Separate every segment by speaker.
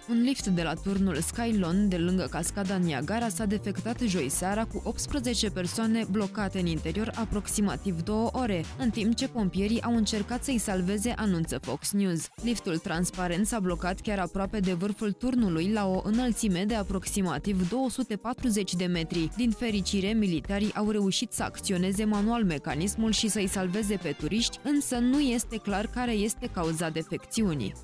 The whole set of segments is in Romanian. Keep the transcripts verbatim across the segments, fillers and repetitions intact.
Speaker 1: Un lift de la turnul Skylon, de lângă cascada Niagara, s-a defectat joi seara cu optsprezece persoane blocate în interior aproximativ două ore, în timp ce pompierii au încercat să-i salveze, anunță Fox News. Liftul transparent s-a blocat chiar aproape de vârful turnului, la o înălțime de aproximativ două sute patruzeci de metri. Din fericire, militarii au reușit să acționeze manual mecanismul și să-i salveze pe turiști, însă nu este clar care este cauza defecțiunii.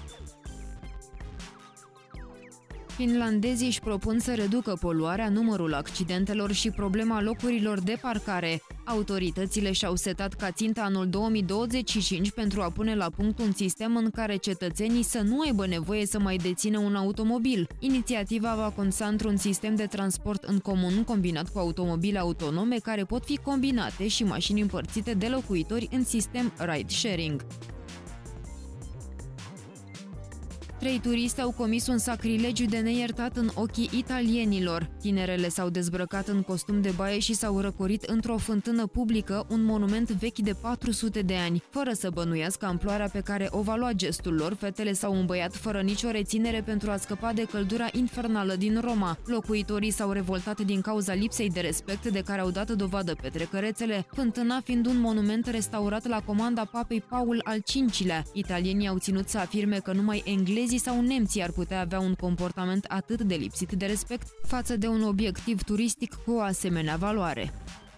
Speaker 1: Finlandezii își propun să reducă poluarea, numărul accidentelor și problema locurilor de parcare. Autoritățile și-au setat ca țintă anul două mii douăzeci și cinci pentru a pune la punct un sistem în care cetățenii să nu aibă nevoie să mai dețină un automobil. Inițiativa va consta într-un sistem de transport în comun combinat cu automobile autonome care pot fi combinate și mașini împărțite de locuitori în sistem ride-sharing. Trei turiști au comis un sacrilegiu de neiertat în ochii italienilor. Tinerele s-au dezbrăcat în costum de baie și s-au răcorit într-o fântână publică, un monument vechi de patru sute de ani. Fără să bănuiască amploarea pe care o va lua gestul lor, fetele s-au îmbăiat fără nicio reținere pentru a scăpa de căldura infernală din Roma. Locuitorii s-au revoltat din cauza lipsei de respect de care au dat dovadă petrecărețele, fântâna fiind un monument restaurat la comanda papei Paul al cincilea. Italienii au ținut să afirme că numai englezii sau nemții ar putea avea un comportament atât de lipsit de respect față de un obiectiv turistic cu o asemenea valoare.